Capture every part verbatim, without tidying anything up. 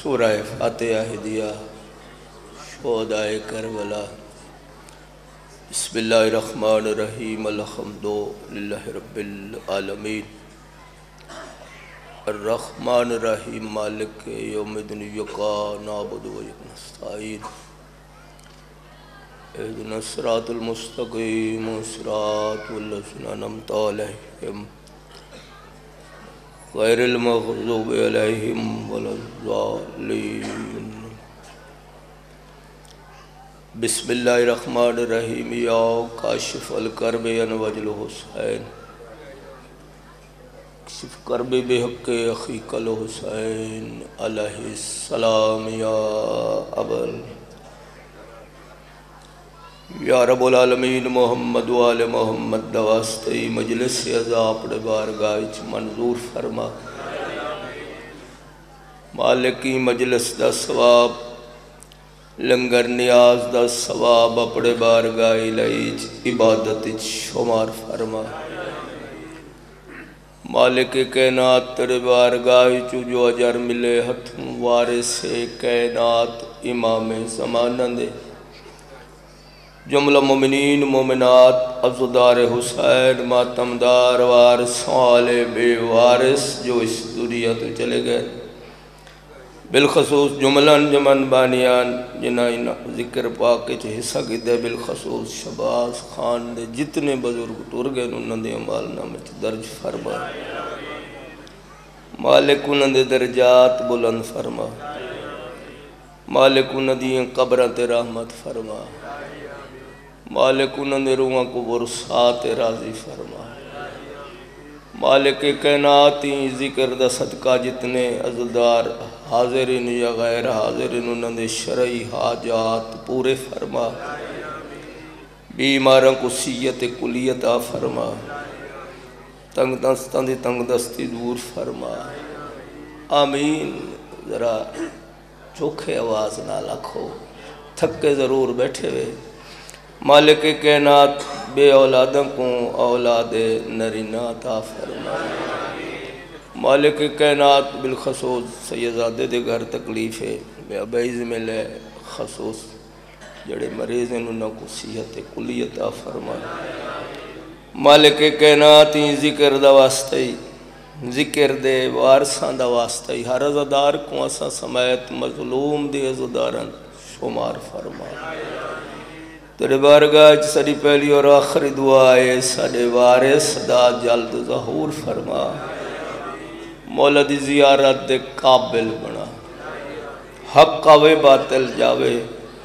سورہ فاتحہ ہدیہ شہداء کربلا۔ بسم اللہ الرحمن الرحیم، الحمد للہ رب العالمین، الرحمن الرحیم، مالک یوم الدین، ایاک نعبد و ایاک نستعین، اہدنا الصراط المستقیم، صراط الذین انعمت علیہم غیر المغضوب علیہم ولا الضالین۔ بسم اللہ الرحمن الرحیم، یا کاشف الکرب انوج الحسین، کشف کرب بحق اخیک الحسین علیہ السلام، یا ابل یا رب العالمین محمد و آل محمد دواستی مجلس ازا اپنے بارگاہ منظور فرما، مالکی مجلس دا ثواب لنگر نیاز دا ثواب اپنے بارگاہ لئیچ عبادت شمار فرما، مالک کائنات تیرے بارگاہ چو جو اجر ملے ہتھوں وارث کائنات امام زمانہ دے، جملہ مومنین مومنات عزدار حسین ماتمدار وارث والے بے وارث جو اس دنیا تو چلے گئے، بالخصوص جملن جمن بانیان جنہیں ذکر پاکے چھے حصہ کی دے، بالخصوص شباز خان دے جتنے بزرگ ٹور گئے انہوں دے عمال نامے درج فرما، مالک انہوں دے درجات بلند فرما، مالک انہوں دے قبرت رحمت فرما، مالک انہوں نے روحاں کو برسات راضی فرما، مالک کائناتی ذکر دا صدقہ جتنے عزدار حاضرین یا غیر حاضرین انہوں نے شرعی حاجات پورے فرما، بیماراں کو سیت کلیت آ فرما، تنگ دستان دی تنگ دستی دور فرما، آمین۔ ذرا چوکھے آواز نہ لکھو، تھکے ضرور بیٹھے ہوئے، مالک کائنات بے اولادوں کو اولاد نرینہ عطا فرما، مالک کائنات بالخصوص سیدزادے دے گھر تکلیف ہے بے عبیز میں لے، خصوص جڑے مریض ہیں انہوں کو صحت کلی عطا فرما، مالک کائنات ذکر دا واسطے ذکر دے وارثان دا واسطے ہر عزدار کو اسا سمیت مظلوم دے عزداران شمار فرما، تیرے بارگاہ ساری پہلی اور آخری دعائے سارے وارث دا جلد ظہور فرما، مولا دی زیارت دے قابل بنا، حق آوے باطل جاوے،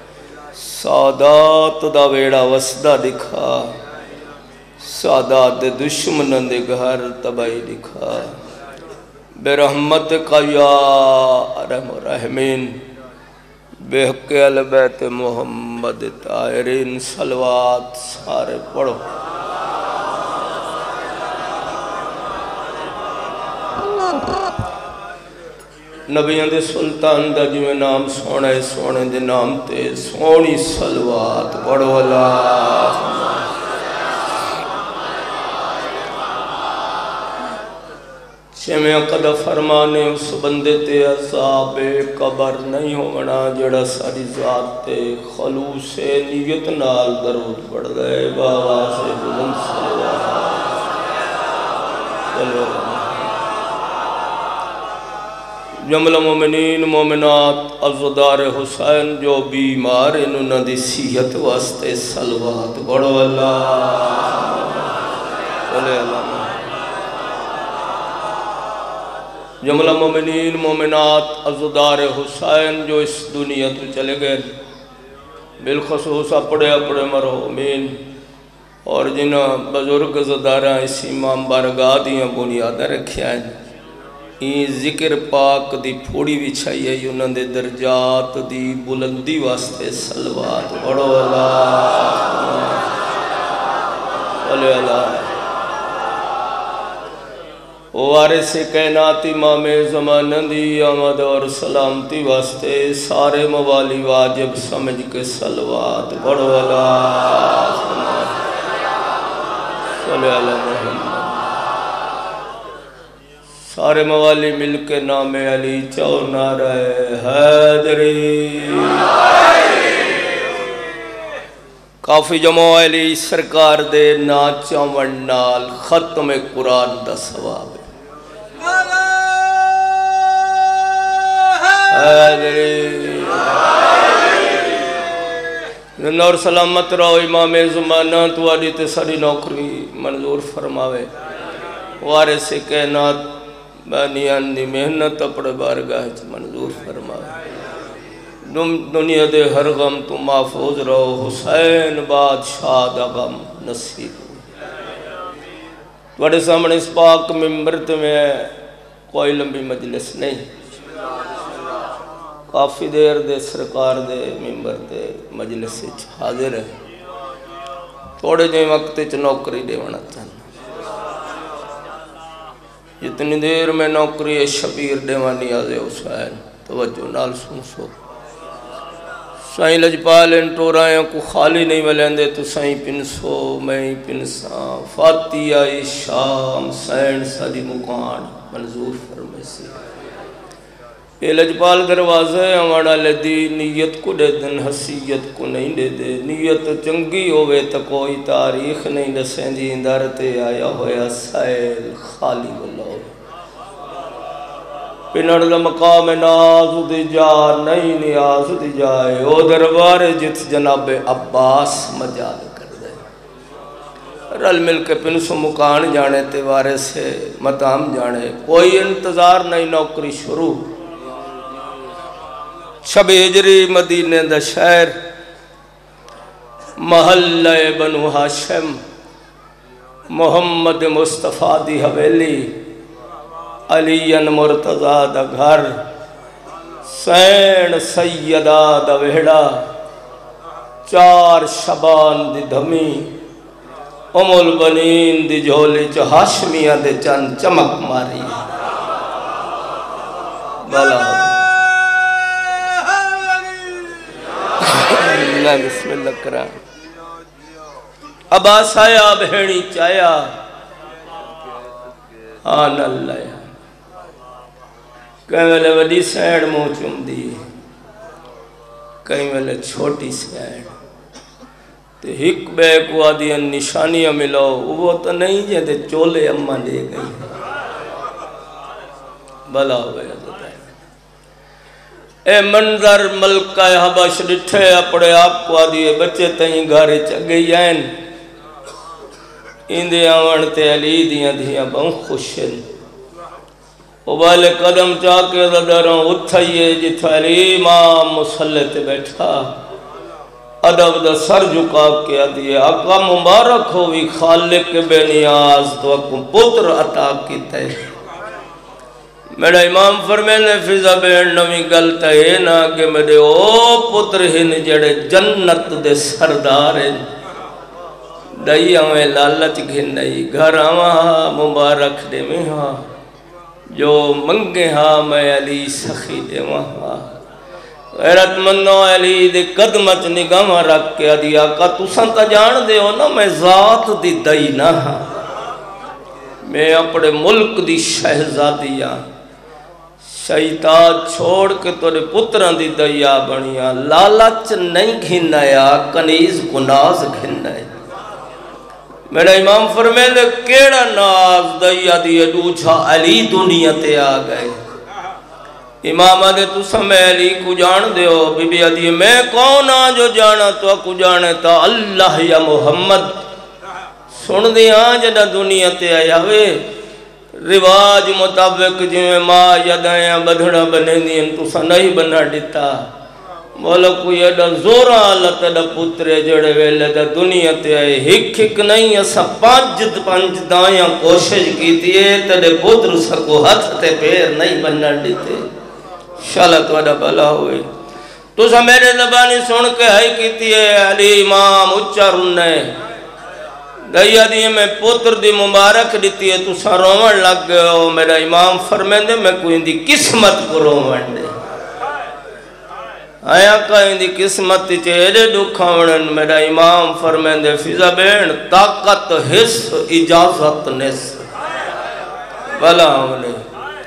سادات دا ویڑا وسدہ دکھا، سادات دے دشمن دے گھر تباہی دکھا، بے رحمت کا یا رحم الرحمین، بے حق اہل بیت محمد طاہرین صلوات سارے پڑھو۔ نبیان دے سلطان دا جو نام سونے سونے دے نام تے سونی صلوات پڑھو اللہ۔ چیمیں قدر فرمانے اس بندے تے عذاب قبر نہیں ہونا جڑا ساری ذات تے خلوص نیت نال درود پڑھ گئے، بابا سے بلند صلوات جملہ مومنین مومنات عزدار حسین جو بیمار انہوں دی صحت واسطے صلوات پڑھو اللہ صلی اللہ جملہ مومنین مومنات عزدار حسین جو اس دنیا تو چلے گئے، بالخصوص اپڑے اپڑے مرحومین اور جنہ بزرگ عزداراں اس امام بارگاہ دیاں بنیادیں رکھیا ہیں، این ذکر پاک دی پھوڑی بچھائی ہے، انہوں دے درجات دی بلندی واسطے صلوات پڑھو اللہ صلی اللہ۔ وارث کائنات امام زمانہ دی آمد اور سلامتی واسطے سارے موالی واجب سمجھ کے صلوات پڑھو اللہ صلی اللہ محمد سارے موالی مل کے نام علی چاو نعرہ حیدری کافی جمع علی سرکار دے ناچاون نال ختم قرآن دا ثواب حیدری نور سلامت رہو امام زمانہ تو آڈی تے ساری نوکری منظور فرماوے وارث کائنات بانیان دی محنت اپنے بارگاہ منظور فرماوے دنیا دے ہر غم تو محفوظ رہو حسین بادشاہ دا غم نصیب توڑے سامنے اس پاک ممبرت میں کوئی لمبی مجلس نہیں کافی دیر دے سرکار دے ممبر دے مجلس سے حاضر ہے تھوڑے جو وقت چ نوکری دے ونا چاہنا جتنی دیر میں نوکری شبیر دے وانی آزے حسین توجہ نال سن سو سائیں لجپال ان ٹورائیں کو خالی نہیں ملیں تو سائیں پنسو میں پنساں فاتحہ شام سین ساری مکان منظور فرمائے سے اے لجپال دروازے ہمارا لدی نیت کو دے دن حسیت کو نہیں دے دے نیت چنگی ہوئے تا کوئی تاریخ نہیں دسیں جی اندارتے آیا ہویا سائل خالی اللہ پنڑ مقام ناز دی جا نہیں نیاز دی جائے او دربار جت جناب عباس مجال کر دے رل مل کے پنسو مکان جانے تیوارے سے مطام جانے کوئی انتظار نہیں نوکری شروع شب ہجری مدینہ دا شہر محلہ بنو ہاشم محمد مصطفیٰ دی حویلی علی مرتضیٰ دا گھر سین سیدہ دا وہڑا چار شبان دی دھمی ام البنین دی جھولی چو ہاشمیہ دے چند چمک ماری بلا بسم اللہ کرام ابا سایا بہنی چایا آن اللہ کہیں میں وڈی سیڑ مو چم دی کہیں میں چھوٹی سیڑ تو ہک بے کو آدھین نشانیاں ملو وہ تو نہیں جے دے چولے اممہ لے گئی بلا ہوئے حضرت اے منظر ملکہ حبش ڈٹھے اپنے آپ کو آدھیے بچے تہیں گھارے چگئی آئین اندے آوانتے علی دیاں دیاں بہن خوشن اوبالے قدم چاکے ددروں اتھائیے جتھا علی امام مسلط بیٹھا ادب دا سر جھکا کے آدھیے آقا مبارک ہوئی خالق بے نیاز تو اکم پتر عطا کی تے میرا امام فرمینے فضا بین نوی گلتا ہے نا کہ میرے او پتر ہن جڑے جنت دے سرداریں دائی ہمیں لالچ گھن نہیں گھر آوہاں مبارک دے میں ہاں جو منگے ہاں میں علی سخی دے وہاں غیرت منو علی دے قدمت نگاہ رکھ کے آدھی آقا تو سنتا جان دے ہو نا میں ذات دی دائی نہ ہاں میں اپنے ملک دی شہزادیاں شیطان چھوڑ کے توڑے پتران دی دیا بنیا لالچ نہیں گھنایا کنیز گناز گھنائے میرا امام فرمیدے کیڑا ناز دیا دیئے دوچھا علی دنیا تے آگئے امام آدھے تو سمیں علی کو جان دے ہو بی بی آدھے میں کون آن جو جانا تو کو جانے تا اللہ یا محمد سن دی آن جنہ دنیا تے آیا ہوئے رواج مطابق جنہیں ماں یدائیں بدھڑا بنے دیں تو سا نہیں بنا دیتا مولا کوئی ایڈا زورا اللہ تیڑا پترے جڑے ویلے دا دنیا تے آئے ہک ہک نہیں اسا پانچ پانچ دائیاں کوشش کی تیئے تیڑے پتر سکو ہاتھ تے پیر نہیں بنا دیتے شاءاللہ توڑا بلا ہوئے تو سا میرے زبانی سن کے ہائی کی تیئے علی امام اچھا رننے دائیہ دیئے میں پتر دی مبارک دیتی ہے تو سا رومن لگ گئے ہو میرا امام فرمین دے میں کوئی دی قسمت کو رومن دے آیا کہیں دی قسمت چہرے دکھاؤن میرا امام فرمین دے فضا بین طاقت حس اجازت نس بلا ہونے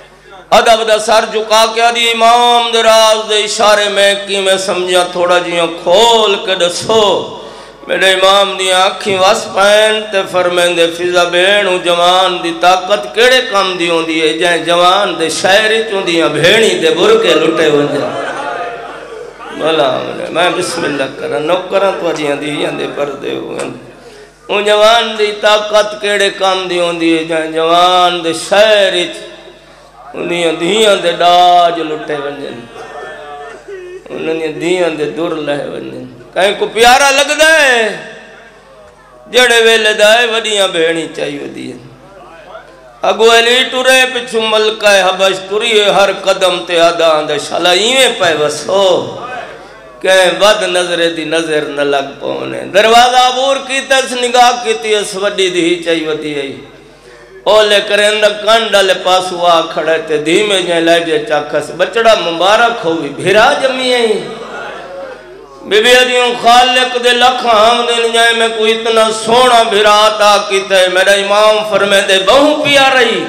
ادب دا سر جھکا کے آدھی امام دے راز دے اشارے میں کی میں سمجھا تھوڑا جیوں کھول کے دسو میرے امام دی آنکھیں واس پین تے فرمین دے فضا بینو جوان دی طاقت کیڑے کام دی ہوں دی ہے جائیں جوان دے شاعری چون دیاں بھینی دے برکے لٹے ونجا بھلا میں بسم اللہ کرا نوکران تو جیاں دیاں دے پردے ہوئے ان جوان دی طاقت کیڑے کام دی ہوں دی ہے جائیں جوان دے شاعری انہیں دیاں دے ڈاج لٹے ونجن انہیں دیاں دے دور لہے ونجن کہیں کو پیارا لگ دائے جڑے ویلے دائے وڈیاں بہنی چاہیے دیئے اگو علی ٹورے پچھو ملکہ حبش ٹوریے ہر قدم تے آدھان دے شالا ایویں پہ وسو کہیں ود نظر دی نظر نہ لگ پونے دروازہ عبور کی تس نگاہ کی تی اس وڈی دی چاہیے دیئے اولے کریں دا کانڈالے پاسو آ کھڑے تے دھیمے جائیں لائے جائے چاکھا سے بچڑا مبارک ہوئی بھیرا جمی آئی بی بی ادیوں خالق دے لکھا ہم دن جائے میں کوئی اتنا سونا بھراتا کیتا ہے میرا امام فرمے دے بہوں پیا رہی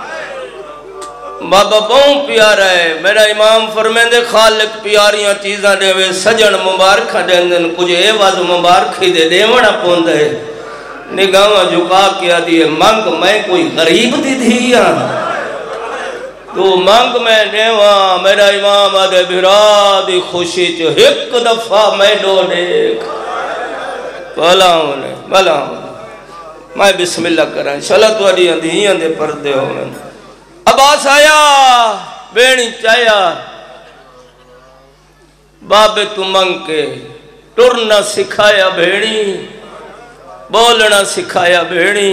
بابا بہوں پیا رہے میرا امام فرمے دے خالق پیاریاں چیزاں دے وے سجن مبارکہ دے دن کچھ اے واز مبارکھی دے دیوڑا پون دے نگاہ جھکا کیا دیئے منگ میں کوئی غریب دی دیا تو منگ میں دیواں میرا امام آدھے بھرا دی خوشی چو ایک دفعہ میں دو دیکھ بھلا ہونے بھلا ہونے میں بسم اللہ کریں شلط وڈیاں دیاں دے پردے ہونے عباس آیا بینی چایا بابے تو منگ کے ٹرنا سکھایا بھیڑی بولنا سکھایا بھیڑی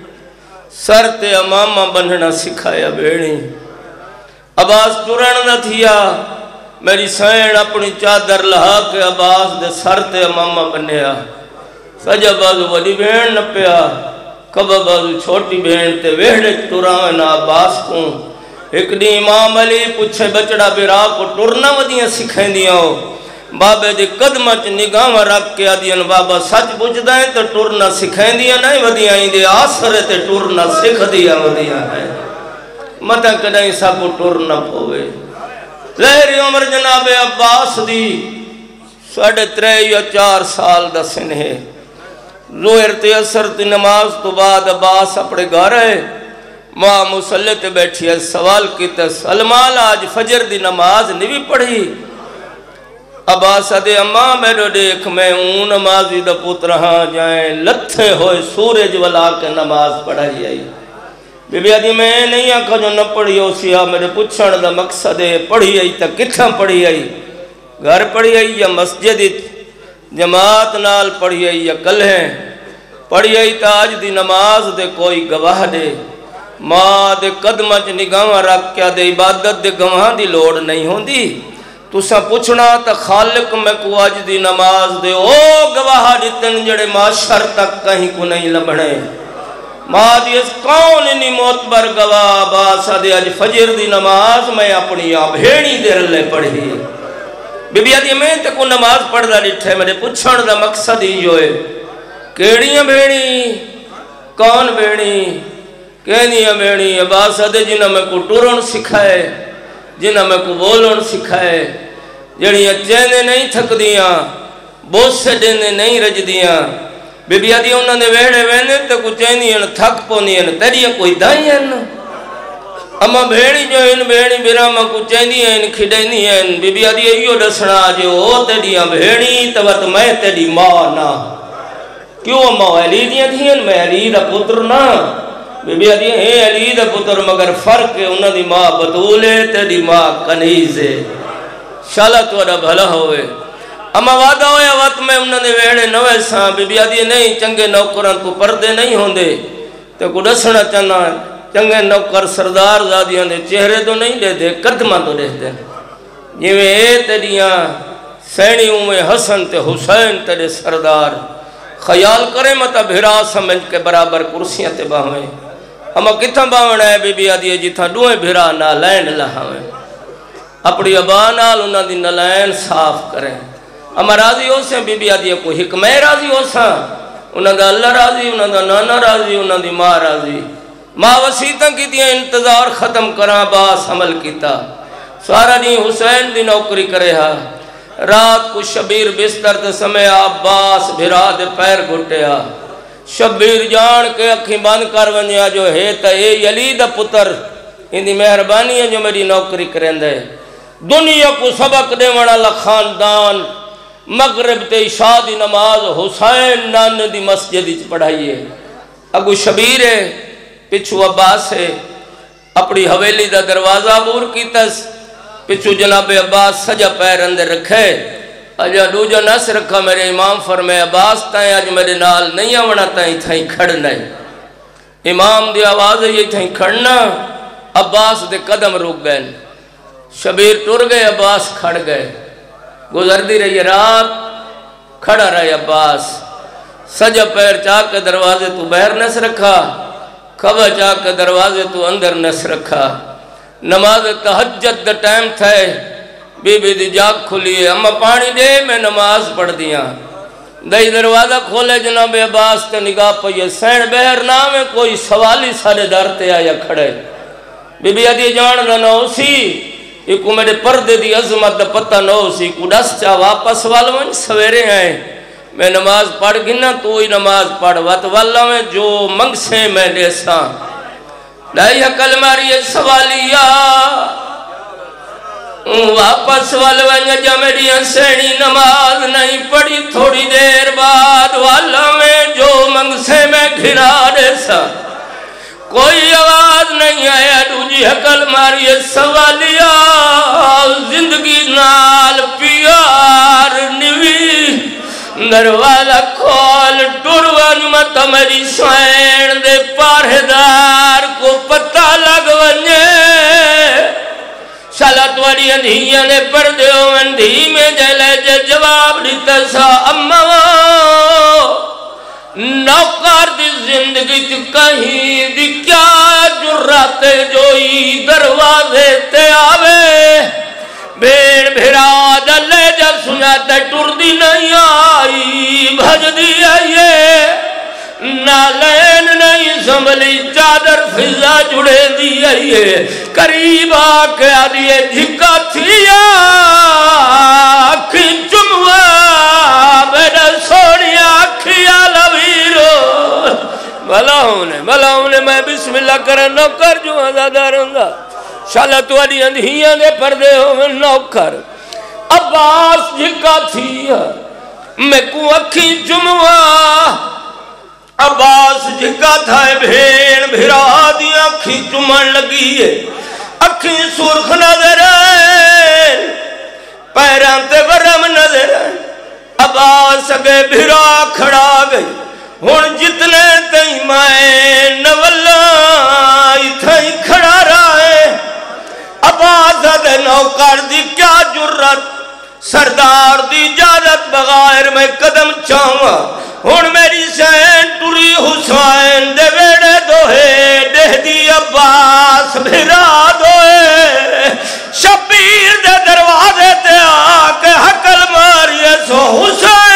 سر تے امامہ بننا سکھایا بھیڑی عباس ٹرن نہ تھیا میری سین اپنی چادر لہا کے عباس دے سر تے امامہ بنیا سجا بازو وڈی بھین نہ پیا کبا بازو چھوٹی بھین تے ویڑے ٹران عباس کو ایک دی امام علی پچھے بچڑا برا کو ٹرنا ودیاں سکھیں دیا ہو بابے دے قدمت نگاہ رکھ کے آدیاں بابا سچ بجھ دائیں تو ٹرنا سکھیں دیا نہیں ودیاں ہی دے آسرے تے ٹرنا سکھ دیا ودیاں ہے مطا کدائیں سا کو ٹور نہ پوے ظاہری عمر جناب عباس دی ساڑھے ترے یا چار سال دا سن ہے ظہر تے اثر تے نماز تو بعد عباس اپنے گھر ہے ماں مسلح تے بیٹھی ہے سوال کیتا سلمان آج فجر دی نماز نہیں پڑھی عباس دے اماں میرے دیکھ میں اون نمازی دا پتر ہاں جائیں لتھے ہوئے سورج والا کے نماز پڑھائی آئی بی بی آدھی میں نہیں آنکھا جو نہ پڑھی ہو سیا میرے پچھڑ دا مقصد ہے پڑھی آئی تا کتھاں پڑھی آئی گھر پڑھی آئی یا مسجد جماعت نال پڑھی آئی یا کل ہیں پڑھی آئی تا آج دی نماز دے کوئی گواہ دے ماں دے قدمت نگاہ رکھ کیا دے عبادت دے گواہ دی لوڑ نہیں ہوں دی تو سا پوچھنا تا خالق میں کو آج دی نماز دے او گواہ جتن جڑے معاشر تک کہیں کو نہیں لبھنے ماں دیس کون انہی موتبر گواہ باسا دے آج فجر دی نماز میں اپنی آپ ہیڑی دیر لے پڑھی بی بی آدھی میں تے کو نماز پڑھ دا لٹھے میرے پچھڑ دا مقصد ہی جو ہے کیڑیاں بھیڑی کون بھیڑی کہنیاں بھیڑی باسا دے جنہ میں کو ٹورن سکھائے جنہ میں کو بولن سکھائے جڑیاں چینے نہیں تھک دیاں بوس سے دینے نہیں رج دیاں بی بی آدھی انہوں نے ویڑے وینے تے کو چینیاں تھک پونیاں تیریاں کوئی دائیاں اما بھیڑی جو ان بھیڑی براما کو چینیاں ان کھڑینیاں بی بی آدھی ایو دسنا جو او تیریاں بھیڑی توت میں تیری ماں نا کیوں اما علی دیاں دیاں میں علی دا پتر نا بی بی آدھی اے علی دا پتر مگر فرق ہے انہوں دی ماں بطولے تیری ماں کنیزے شالا تو اڈا بھلا ہوئے اما وعدہ ہویا وقت میں انہوں نے ویڑے نوے ساں بی بی آدھی نہیں چنگے نوکران تو پردے نہیں ہوں دے تو کو ڈسنا چاہنا چنگے نوکر سردار زادیاں دے چہرے تو نہیں دے دے قدمہ تو دے دے جیویں اے تیریاں سینی اومے حسن تے حسین تیرے سردار خیال کرے متا بھرا سمجھ کے برابر کرسیاں تے باہویں اما کتھا باہونا ہے بی بی آدھی جتھا دوئے بھرا نالین لہاویں اپنی ابانال انہوں دی نالین صاف کریں اما راضی ہو سے بی بی آدھی کو حکمہ راضی ہو سا انہوں دا اللہ راضی انہوں دا نانا راضی انہوں دی ماں راضی ماں وسیطہ کی دیا انتظار ختم کرا باس عمل کیتا سارا نہیں حسین دی نوکری کرے ہا رات کو شبیر بستر دے سمے عباس بھرا دے پیر گھٹیا شبیر جان کے اکھی بند کر ونیا جو ہے تا اے یلی دا پتر اندی مہربانی ہے جو میری نوکری کریں دے دنیا کو سبق دے وڑا لخاندان مغرب تے عشاء دی نماز حسین نان دی مسجد وچ پڑھائیے اگو شبیر ہے پچھو عباس ہے اپنی حویلی دا دروازہ بور کی تس پچھو جناب عباس سجا پیر اندر رکھے اجا دوجا نس رکھا میرے امام فرمائے عباس تائیں آج میرے نال نہیں آونا تائیں تھائیں کھڑنا ہے امام دی آواز ہے یہ تھائیں کھڑنا عباس دے قدم روک گئے شبیر ٹر گئے عباس کھڑ گئے گزر دی رہی رات کھڑا رہے عباس سجا پیر چاہ کے دروازے تو بہر نس رکھا کھبا چاہ کے دروازے تو اندر نس رکھا نماز تہجد دا ٹائم تھا بی بی دی جاگ کھلیے اما پانی دے میں نماز پڑھ دیا دائی دروازہ کھولے جناب عباس تے نگاہ پہ سین بہر نام ہے کوئی سوالی سارے دارتے آیا کھڑے بی بی آدھی جان دا نو سی ایکو میرے پردے دی عظمت دا پتہ نو سی کو ڈس چاہ واپس والوان سویرے آئے میں نماز پڑھ گنا تو ہی نماز پڑھ وات والا میں جو منگ سے میں لیسا دائی حقل ماری سوالیا واپس والوان جا میری انسینی نماز نہیں پڑھی تھوڑی دیر بعد والا میں جو منگ سے میں گھرا لیسا کوئی آواز نہیں آیا دوجی حقل ماری سوالیا زندگی نال پیار نوی دروازہ کھول ٹروان مت میری سوین دے پارہدار کو پتہ لگ ونجے سالت واری اندھیاں نے پردے ہو اندھی میں جلے جے جواب دیتا سا اما نوکار دی زندگی تی کہیں دی کیا جرات جوئی دروازے تے آوے بھیڑ بھیڑا دلے جا سناتے ٹر دی نہیں آئی بھج دی آئیے نالین نہیں سنبھلی چادر فضا جڑے دی آئیے قریب آکے آدھیے جھکا تھیا آکھی چموا میرا سوڑیا کھیا لویرو بھلا ہونے بھلا ہونے میں بسم اللہ کریں نوکر جو آزادہ رنگا شالت والی اندھیاں دے پردے ہو میں نوکر عباس جھکا تھیا میں کو اکھی چموا عباس جھکا تھا بھیڑ بھیرا دیا اکھی چمن لگی ہے اکھی سرخ نظر ہے پیران تے ورم نظر ہے عباس اگے بھیرا کھڑا گئی ہون جتنے تئی مائے نولا اتھائی کھڑا رہے عباس دے نوکر دی کیا جرت سردار دی اجازت بغیر میں قدم چاہوا ہون میری سین ٹوری حسین دے ویڑے دوہے دہ دی عباس بھرا دوہے شبیر دے دروازے تے آکے حقل ماریے سو حسین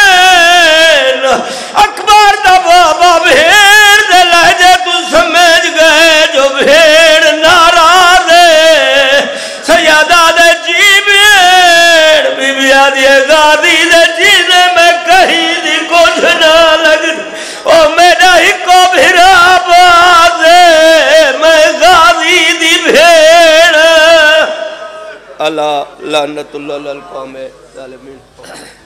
اکبر دا بابا بھیڑ دے لہجے تو سمجھ گئے جو بھیڑ ناراض ہے سیادہ دے جی بھیڑ بی بی آدھی غازی دے جینے میں کہیں دی کچھ نہ لگ او میرا ہی کو بھیرا باز ہے میں غازی دی بھیڑ اللہ لعنت اللہ للقوم ظالمین